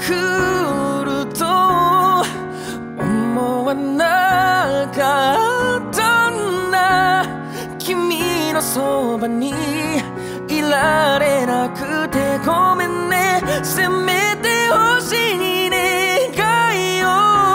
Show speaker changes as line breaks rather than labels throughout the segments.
来ると思わなかったな。君のそばにいられなくてごめんね。せめて星に願いを。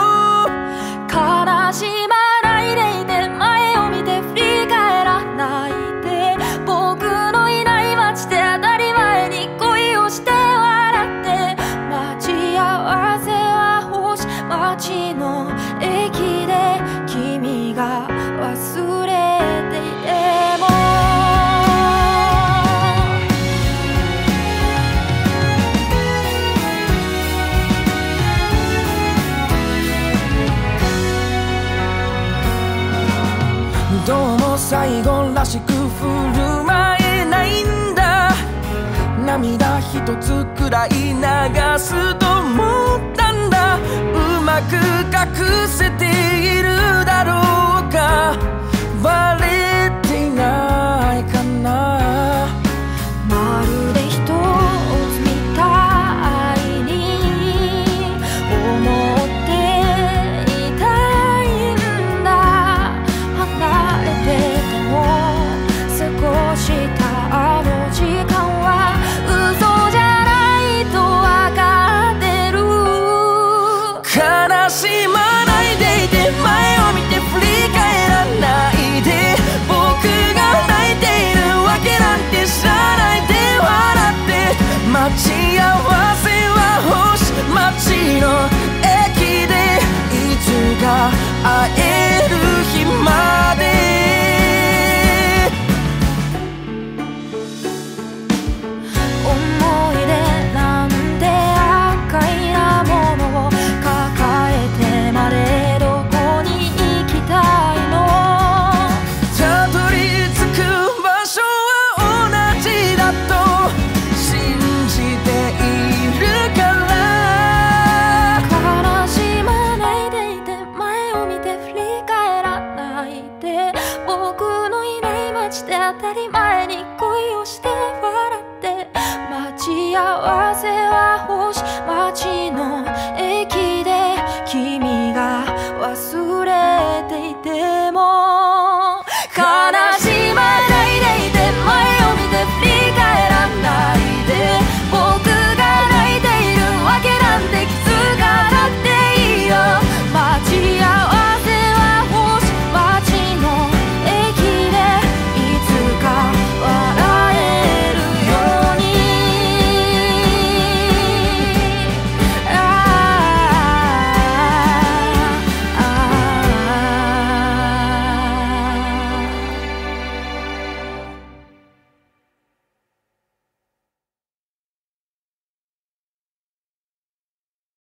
悲しまないでいて、前を見て振り返らないで。僕のいない街で当たり前に恋をして笑って。待ち合わせは星街の駅で、君が忘れていても。
どうも最後らしく振る舞えないんだ。涙一つくらい流すと思ったんだ。うまく隠せて